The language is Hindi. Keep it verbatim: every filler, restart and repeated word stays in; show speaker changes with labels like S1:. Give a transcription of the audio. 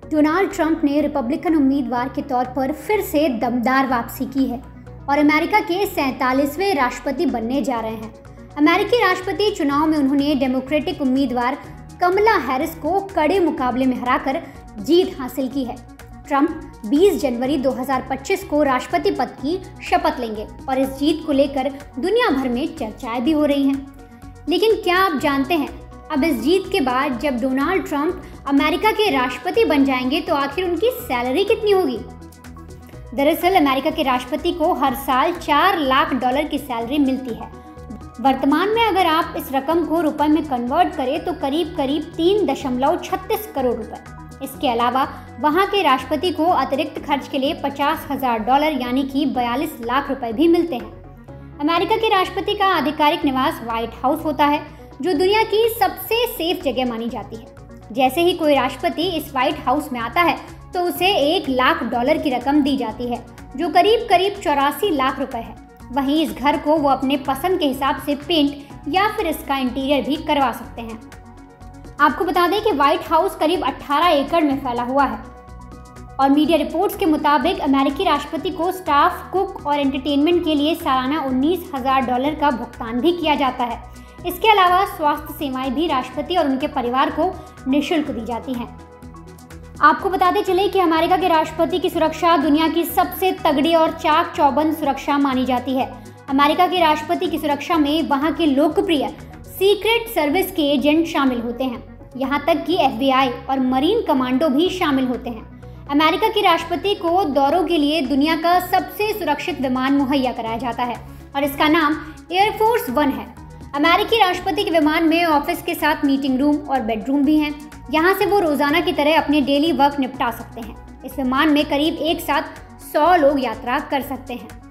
S1: डोनाल्ड ट्रंप ने रिपब्लिकन उम्मीदवार के तौर पर फिर से दमदार वापसी की है और अमेरिका के सैंतालीसवें राष्ट्रपति बनने जा रहे हैं। अमेरिकी राष्ट्रपति चुनाव में उन्होंने डेमोक्रेटिक उम्मीदवार कमला हैरिस को कड़े मुकाबले में हराकर जीत हासिल की है। ट्रंप बीस जनवरी दो हज़ार पच्चीस को राष्ट्रपति पद की शपथ लेंगे और इस जीत को लेकर दुनिया भर में चर्चाएं भी हो रही हैं। लेकिन क्या आप जानते हैं, अब इस जीत के बाद जब डोनाल्ड ट्रंप अमेरिका के राष्ट्रपति बन जाएंगे तो आखिर उनकी सैलरी कितनी होगी? दरअसल अमेरिका के राष्ट्रपति को हर साल चार लाख डॉलर की सैलरी मिलती है। वर्तमान में अगर आप इस रकम को रुपए में कन्वर्ट करें तो करीब करीब तीन दशमलव छत्तीस करोड़ रुपए। इसके अलावा वहां के राष्ट्रपति को अतिरिक्त खर्च के लिए पचास हजार डॉलर यानी कि बयालीस लाख रुपए भी मिलते हैं। अमेरिका के राष्ट्रपति का आधिकारिक निवास व्हाइट हाउस होता है, जो दुनिया की सबसे सेफ जगह मानी जाती है। जैसे ही कोई राष्ट्रपति इस व्हाइट हाउस में आता है तो उसे एक लाख डॉलर की रकम दी जाती है, जो करीब करीब चौरासी लाख रुपए है। वहीं इस घर को वो अपने पसंद के हिसाब से पेंट या फिर इसका इंटीरियर भी करवा सकते हैं। आपको बता दें कि व्हाइट हाउस करीब अठारह एकड़ में फैला हुआ है और मीडिया रिपोर्ट्स के मुताबिक अमेरिकी राष्ट्रपति को स्टाफ, कुक और एंटरटेनमेंट के लिए सालाना उन्नीस हजार डॉलर का भुगतान भी किया जाता है। इसके अलावा स्वास्थ्य सेवाएं भी राष्ट्रपति और उनके परिवार को निःशुल्क दी जाती हैं। आपको बताते चले कि अमेरिका के राष्ट्रपति की सुरक्षा दुनिया की सबसे तगड़ी और चाक चौबंद सुरक्षा मानी जाती है। अमेरिका के राष्ट्रपति की सुरक्षा में वहां के लोकप्रिय सीक्रेट सर्विस के एजेंट शामिल होते हैं। यहां तक कि एफ बी आई और मरीन कमांडो भी शामिल होते हैं। अमेरिका के राष्ट्रपति को दौरों के लिए दुनिया का सबसे सुरक्षित विमान मुहैया कराया जाता है और इसका नाम एयरफोर्स वन है। अमेरिकी राष्ट्रपति के विमान में ऑफिस के साथ मीटिंग रूम और बेडरूम भी हैं। यहाँ से वो रोजाना की तरह अपने डेली वर्क निपटा सकते हैं। इस विमान में करीब एक साथ सौ लोग यात्रा कर सकते हैं।